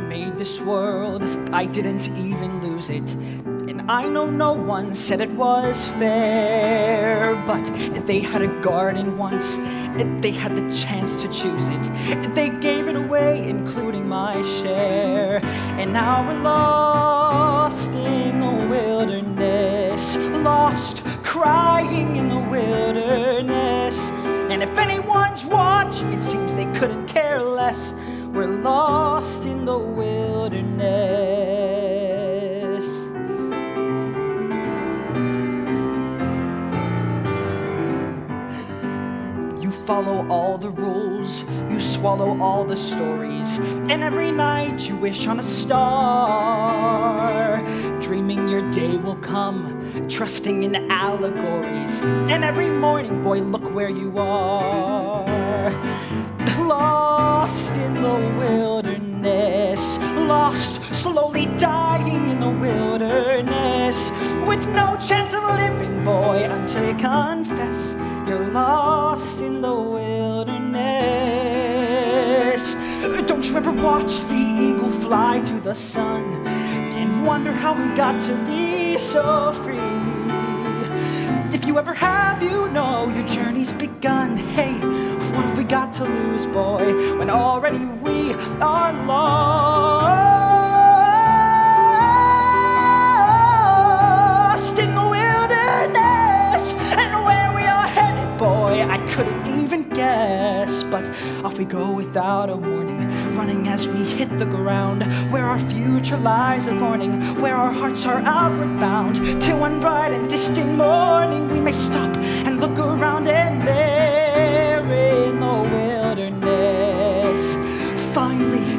made this world, I didn't even lose it. And I know no one said it was fair, but they had a garden once, they had the chance to choose it. They gave it away, including my share. And now we're lost in the wilderness, lost, crying in the wilderness. And if anyone's watching, it seems they couldn't care less. We're lost in the wilderness. You follow all the rules, you swallow all the stories, and every night you wish on a star, dreaming your day will come, trusting in allegories. And every morning, boy, look where you are, lost in the wilderness, lost, slowly dying in the wilderness, with no chance of living, boy, until you confess you're lost in the wilderness. Don't you ever watch the eagle fly to the sun and wonder how we got to be so free? If you ever have, you know your journey's begun. Hey, what have we got to lose, boy, when already we are lost in the wilderness? And where we are headed, boy, I couldn't even guess. But off we go without a warning, running as we hit the ground, where our future lies a warning, where our hearts are outward bound. Till one bright and distant morning we may stop and look around, and there in the wilderness, finally